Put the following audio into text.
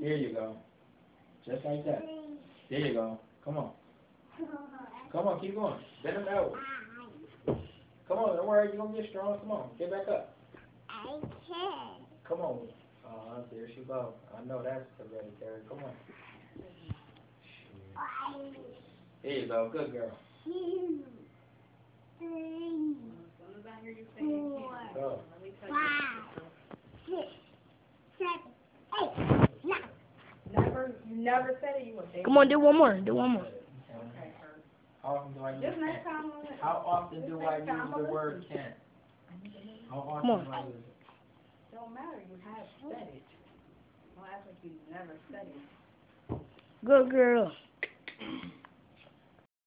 Here you go. Just like that. There you go. Come on. Come on, keep going. Bend them out. Come on, don't worry, you're going to get strong. Come on, get back up. I can't. Come on. There she go. I know that's hereditary. Come on. Here you go. Good girl. 2, 3, 4, 5, 6, 7, 8, 9. You never said it. You were Come on, do one more. Do one more. How often do I use Just next can't? time. How often do I use the word can't? How often Come on. do I use it? Don't matter. You have said it. Don't act like you never said it. Good girl.